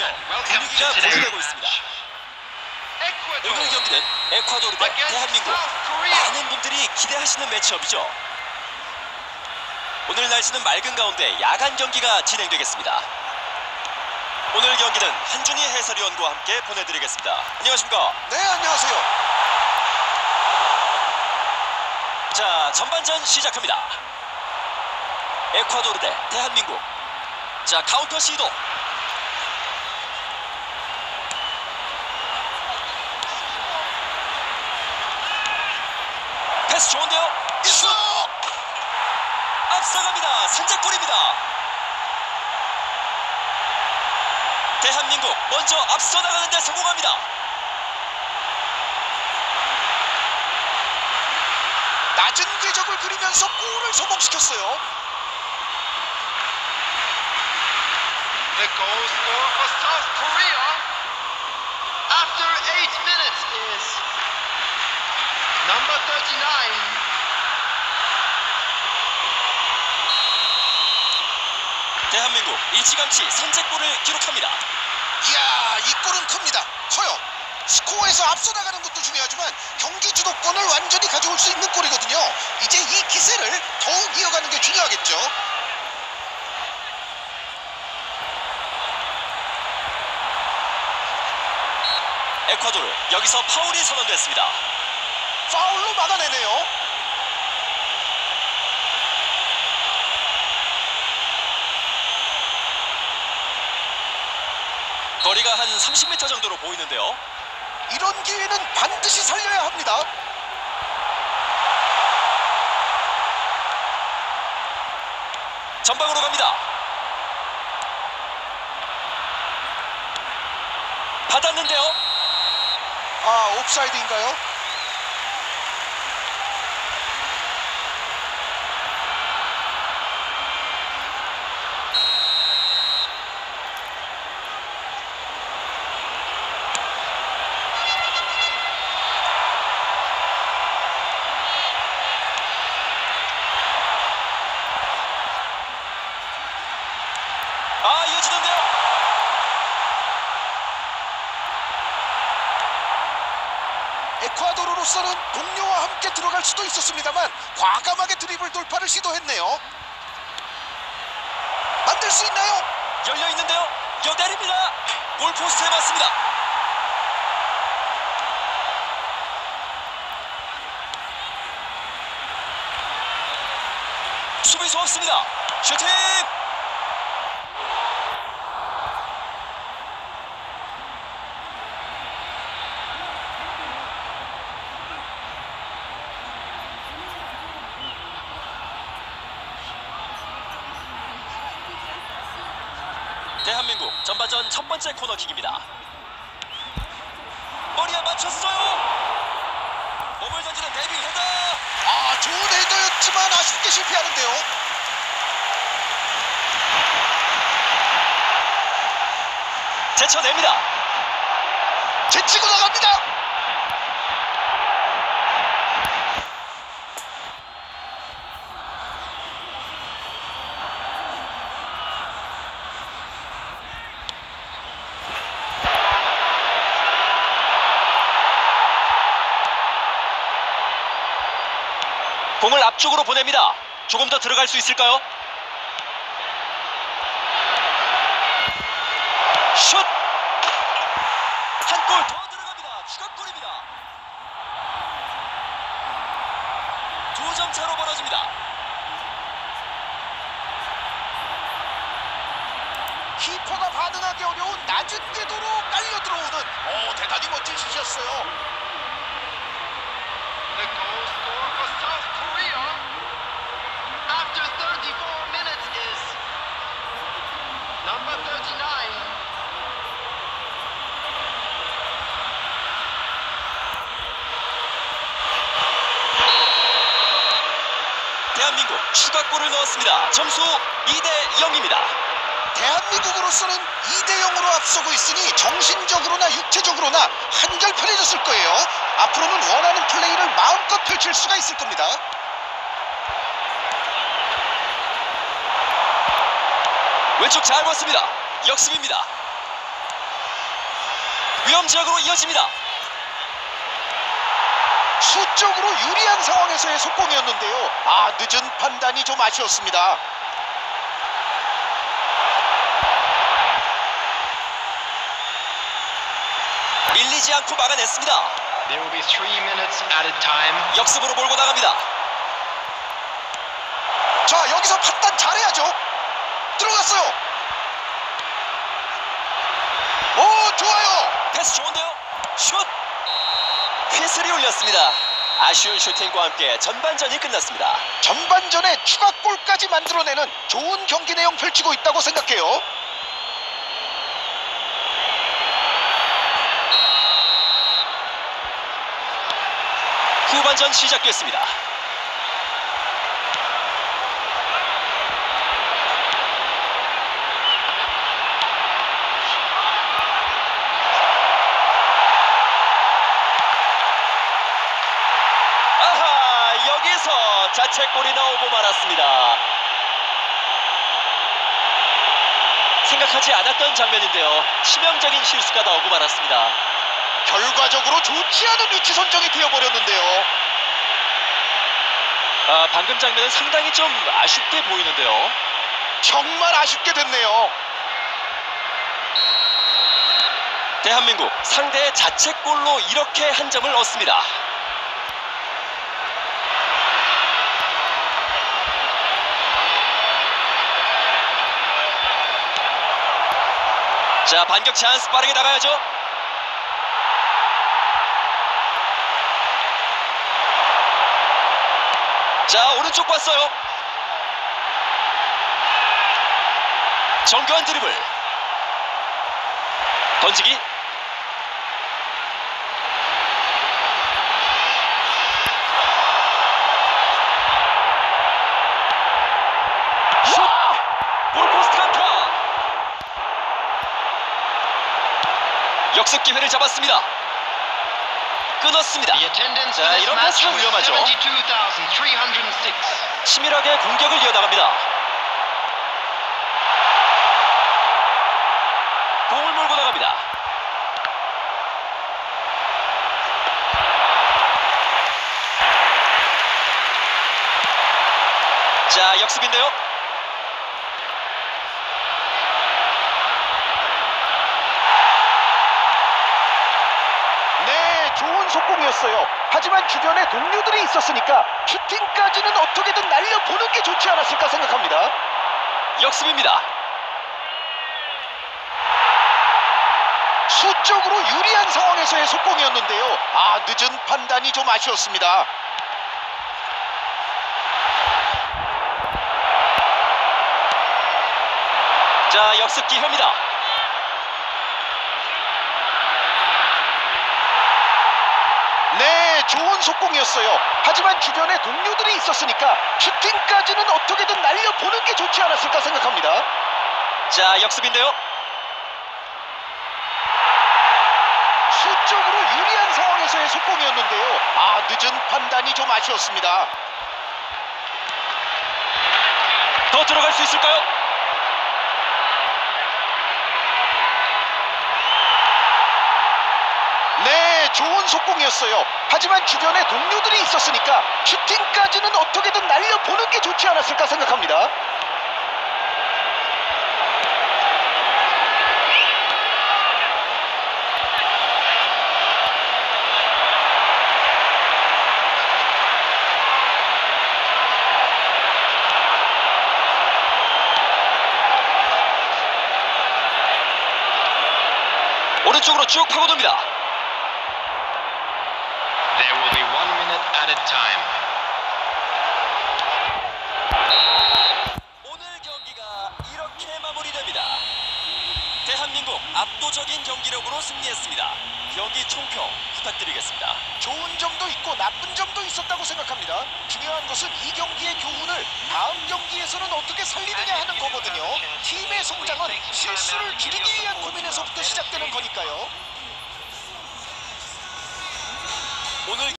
분위기가 고조되고 있습니다. 오늘 경기는 에콰도르 대 대한민국. 많은 분들이 기대하시는 매치업이죠. 오늘 날씨는 맑은 가운데 야간 경기가 진행되겠습니다. 오늘 경기는 한준희 해설위원과 함께 보내드리겠습니다. 안녕하십니까? 네, 안녕하세요. 자, 전반전 시작합니다. 에콰도르 대 대한민국. 자, 카운터 시도. 패스 좋은데요? 있어! 앞서갑니다. 선제골입니다. 대한민국 먼저 앞서 나가는데 성공합니다. 낮은 궤적을 그리면서 골을 성공시켰어요. The goal scorer for South Korea after 8 minutes is number 39. 대한민국 일찌감치 선제골을 기록합니다. 이야, 이 골은 큽니다. 커요. 스코어에서 앞서 나가는 것도 중요하지만 경기 주도권을 완전히 가져올 수 있는 골이거든요. 이제 이 기세를 더욱 이어가는 게 중요하겠죠. 에콰도르, 여기서 파울이 선언됐습니다. 파울로 막아내네요. 거리가 한 30m 정도로 보이는데요. 이런 기회는 반드시 살려야 합니다. 전방으로 갑니다. 받았는데요. 아, 옵사이드인가요? 아, 이어지는데요. 에콰도르로서는 동료와 함께 들어갈 수도 있었습니다만 과감하게 드리블 돌파를 시도했네요. 만들 수 있나요? 열려있는데요. 여달입니다. 골포스트에 맞습니다. 수비수 없습니다. 슈팅! 대한민국 전반전 첫 번째 코너킥입니다. 머리에 맞췄어요. 몸을 던지는 데뷔 헤더. 아, 좋은 헤더였지만 아쉽게 실패하는데요. 제쳐냅니다. 제치고 나갑니다. 공을 앞쪽으로 보냅니다. 조금 더 들어갈 수 있을까요? 슛! 한 골 더 들어갑니다. 추가골입니다. 2점 차로 벌어집니다. 키퍼가 반응하기 어려운 낮은 궤도로 깔려 들어오는 대단히 멋진 슛이었어요. The goal scorer for South Korea after 34 minutes is number 39. 대한민국 추가골을 넣었습니다. 점수 2대 0입니다. 대한민국으로서는 2대 0으로 앞서고 있으니 정신적으로나 육체적으로나 한결편해졌을 거예요. 앞으로는 원하는 플레이를 마음껏 펼칠 수가 있을 겁니다. 왼쪽 잘 봤습니다. 역습입니다. 위험 지역으로 이어집니다. 수적으로 유리한 상황에서의 속공이었는데요. 늦은 판단이 좀 아쉬웠습니다. 밀리지 않고 막아냈습니다. There will be 3 minutes added time. 역습으로 몰고 나갑니다. 자, 여기서 판단 잘해야죠. 들어갔어요. 오, 좋아요. 패스 좋은데요. 슛! 휘슬이 울렸습니다. 아쉬운 슈팅과 함께 전반전이 끝났습니다. 전반전에 추가골까지 만들어내는 좋은 경기 내용 펼치고 있다고 생각해요. 후반전 시작됐습니다. 아하, 여기서 자책골이 나오고 말았습니다. 생각하지 않았던 장면인데요. 치명적인 실수가 나오고 말았습니다. 결과적으로 좋지 않은 위치 선정이 되어버렸는데요. 방금 장면은 상당히 좀 아쉽게 보이는데요. 정말 아쉽게 됐네요. 대한민국 상대의 자책골로 이렇게 한 점을 얻습니다. 자, 반격 찬스 빠르게 나가야죠. 자, 오른쪽 봤어요. 정교한 드리블. 던지기. 슛! 골포스트 안타. 역습 기회를 잡았습니다. 끊었습니다. The attendance 자, for this 이런 match 패스는 was 위험하죠. 72,306. 치밀하게 공격을 이어나갑니다. 공을 몰고 나갑니다. 자, 역습인데요. 네, 좋은 속공이었어요. 하지만 주변에 동료들이 있었으니까 슈팅까지는 어떻게든 날려보는 게 좋지 않았을까 생각합니다. 역습입니다. 수적으로 유리한 상황에서의 속공이었는데요. 늦은 판단이 좀 아쉬웠습니다. 자, 역습 기회입니다. 네, 좋은 속공이었어요. 하지만 주변에 동료들이 있었으니까 슈팅까지는 어떻게든 날려보는 게 좋지 않았을까 생각합니다. 자, 역습인데요. 수적으로 유리한 상황에서의 속공이었는데요. 늦은 판단이 좀 아쉬웠습니다. 더 들어갈 수 있을까요? 네, 좋은 속공이었어요. 하지만 주변에 동료들이 있었으니까 슈팅까지는 어떻게든 날려보는 게 좋지 않았을까 생각합니다. 오른쪽으로 쭉 파고듭니다. There will be 1 minute added time. 오늘 경기가 이렇게 마무리됩니다. 대한민국 압도적인 경기력으로 승리했습니다. 경기 총평 부탁드리겠습니다. 좋은 점도 있고 나쁜 점도 있었다고 생각합니다. 중요한 것은 이 경기의 교훈을 다음 경기에서는 어떻게 살리느냐 하는 거거든요. 팀의 성장은 실수를 줄이기 위한 고민에서부터 시작되는 거니까요. 오늘